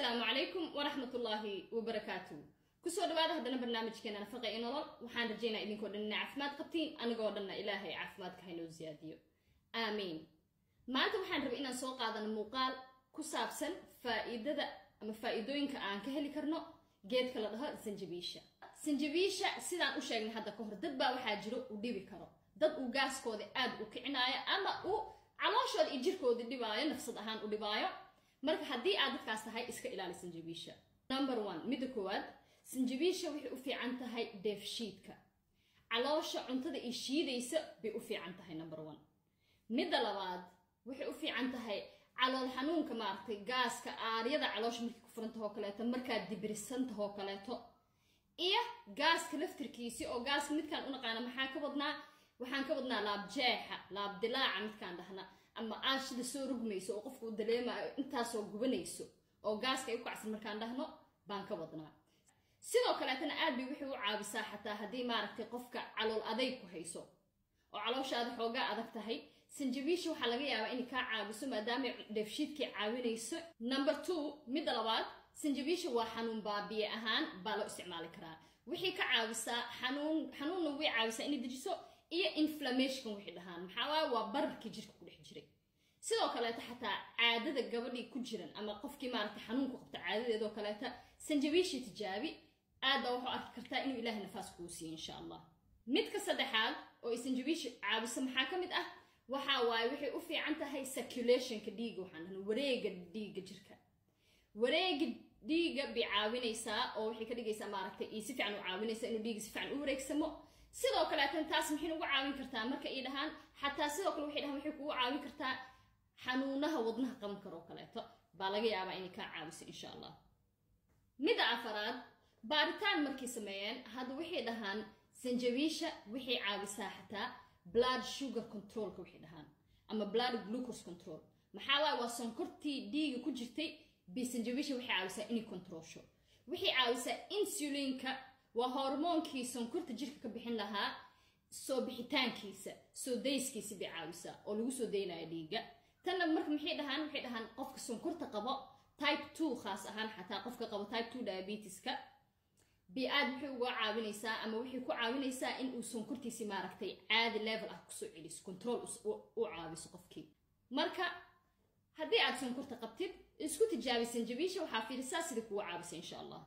السلام عليكم ورحمة الله وبركاته. كسر هذا هذا برنامج كنا نفقي إنه وحان رجينا إذن كودنا عفمات قبتين أنا قودنا إلهي عفمات كهينو زياديو آمين. ما أنت وحان ربينا سوق هذا المقال كسابسن فائدة أما فائدوين كأن كهلي كرنو جيت كلا ده سنجبيشة سيدان وشايفين هذا كهر دبا وحاجرو وديبي كرو دب وجاس كودي أد وكعناية أما علاش هذا يجير كودي دبايا نفس دهان ودبايا marka hadii aad dadkaas tahay iska ilaali sanjabiisha. Number 1 mid koowaad sanjabiisha waxay u fiican tahay dheefshiidka. Caloosha cuntada ay shiidaysa bay u fiican tahay number 1. Mid labaad waxay u fiican tahay calool xanuunka maartay gaaska aaryada caloosha markii ku furantahay oo kaleeto marka dibirisantahay oo kaleeto iyo gaaska laftirkiisa oo gaaska midkaan u naqaan maxaa ka wadnaa waxaan ka wadnaa laab jeexa laab dilaaca midkaan dhahna ama aashida soo rugmayso oo qofku dareema inta soo gubanayso oo gaaska ay ku kacsan markaan dhahno baan ka wadnaa sidoo kale tan aad bay wixii u caawisaa xataa hadii maaragtay qofka calool adeeg ku hayso oo calooshaada xoogaa adag tahay sanjabiisha waxa laga yaabaa in ka caawiso maadaama dheefshiidkii caawinayso. Number 2 mid labaad sanjabiisha waa xanuun baabiye ahaan baa loo isticmaali karaa wixii ka caawisaa xanuunna way caawisaa in dejiso iyo inflammation wixii dhahaan maxaa waa bararkii jirka ku dhex jiray sidoo kale xataa caadada gabadhii ku jiran ama qofkii maaragtay xanuunku qabta caadadeedo kale sanjabiisha tijaabi aad waxa arki kartaa inuu ilaahay nafaas ku siiyo insha Allah. midka saddexaad oo sanjabiisha caawisa maxaa ka mid ah waxa waay waxay u fiican tahay circulationka dhiigga waxaan wareega dhiigga jirka wareega dhiigga bi caawinaysaa oo waxay ka dhigaysaa maaragtay si fiican u caawinaysaa inuu dhiigga si fiican u wareegsamo sidoo kale taas maxay ugu caawin kartaa marka ay dhahaan xataa sidoo kale waxay dhahaan waxay kugu caawin kartaa xanuunaha wadnaha qaban karo kaleeto baa laga yaabaa inay ka caawiso insha Allah. mida afaraad baaritaan markii sameeyeen hada waxay dhahaan sanjabiisha waxay caawisaa xataa blood sugar control ka waxay dhahaan ama blood glucose control maxaa waa sonkortii dhiigga ku jirtay bi sanjabiisha waxay caawisaa inay controlsho waxay caawisaa insulinka waa hormoonkii sonkorta jirka ka bixin lahaa soo bixitaankiisa soo dayskiisa bay caawisaa oo lagu soo deynayo dhiigga tan marka waxay dhahaan qofka sonkorta qabo type 2 khaas ahaan xataa qofka qabo type 2 diabetiska bi aad waxay uga caawinaysaa ama waxay ku caawinaysaa in uu sonkortiisa maaragtay caadi level ah ku soo celiso control u caawiso qofkii. marka hadii aad sonkorta qabtid isku tijaabi sanjabiisha waxa fiirsaa sida kuwa caawisa insha Allah.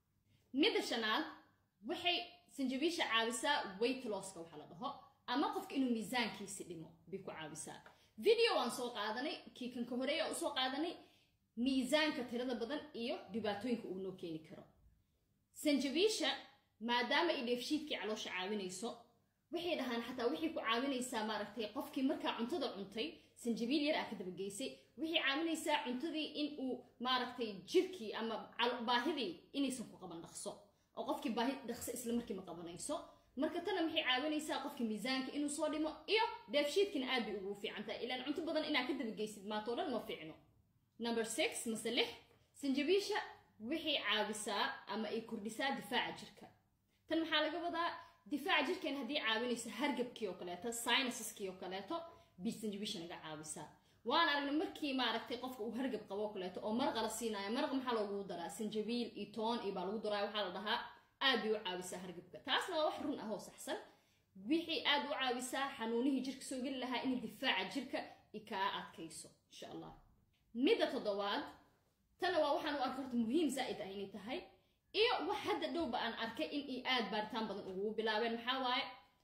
mida shanaad waxay sanjabiisha caawisaa weight loss ka waxa la dhaho ama qofka inuu miisaankiisa dhimo bi ku caawisaa. video aan soo qaadanay kiikan ka horeeyo oo soo qaadanay miisaanka tirada badan iyo dhibaatooyinka uu noo keeni karo. sanjabiisha maadaama ay dheefshiidkii caloosha caawinayso waxay dhahaan xataa waxay ku caawinaysaa maaragtay qofkii markaa cuntada cuntay sanjabiil yar ka daba geysay waxay caawinaysaa cuntadii in uu maaragtay jirkii ama baahidii inaysan ku qaban dhaqso oo qofkii baahi dhaqso isla markii ma qabanayso marka tan waxay caawinaysaa qofkii miisaanka inuu soo dhimo iyo dheefshiidkina aad bay ugu fiicantaa ilaan cunto badan inaad ka daba geysid maato dhan ma fiicno. Number 6 masalix sanjabiisha waxay caawisaa ama ay kordhisaa difaaca jirka tan maxaa laga wadaa difaaca jirkeen hadii caawinaysa hargabkii oo kaleeto sinusiskii oo kaleeto bi sanjabiisha naga caawisaa waan aragnay markii maaragtay qofka uu hargab qabo kaleeto oo marqa la siinayo marqa maxaa loogu daraa sanjabiil iyo toon iyo baa lagu daraa waxa la dhahaa aad u caawisaa hargabka taasna waa wax run ah oo saxsan wixii aad u caawisaa xanuunihii jirka soo gali lahaa in difaaca jirka ka adkayso insha Allah. mida toddobaad tan waa waxaan u arkaa muhiim zaid ah inay tahay iyo wax hadda dhowba aan arkay in ay aad baaritaan badan ugu bilaabeen maxaa waaye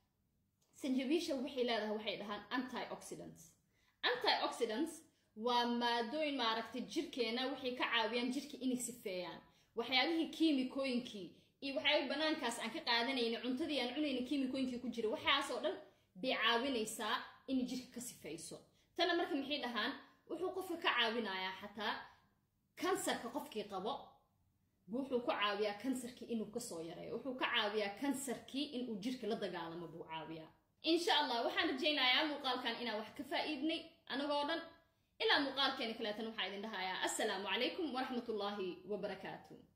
sanjabiisha waxay leedahay waxay dhahaan antioxidants waa maadooyin maaragtay jirkeena waxay ka caawiyaan jirka inay sifeeyaan waxyaabihii kiimikooyinkii iyo waxyaabihii banaankaas aan ka qaadanayna cuntadii aan cunayna kiimikooyinkii ku jira waxaas oo dhan bay caawinaysaa in jirka ka sifeeyso tan marka maxay dhahaan wuxuu qofka ka caawinayaa xataa kansarka qofkii qabo wuxuu ku caawiyaa kansarkii inuu ka soo yareeyo wuxuu ka caawiyaa kansarkii inuu jirka la dagaalamo buu caawiyaa insha Allah. waxaan rajaynayaa muuqaalkan inaan wax ka faa'iidnay anagoo dhan ilaa muuqaalkeena kale tan waxaan idin dhahayaa assalaamu calaykum wa rahmatullaahi wa barakaatuh.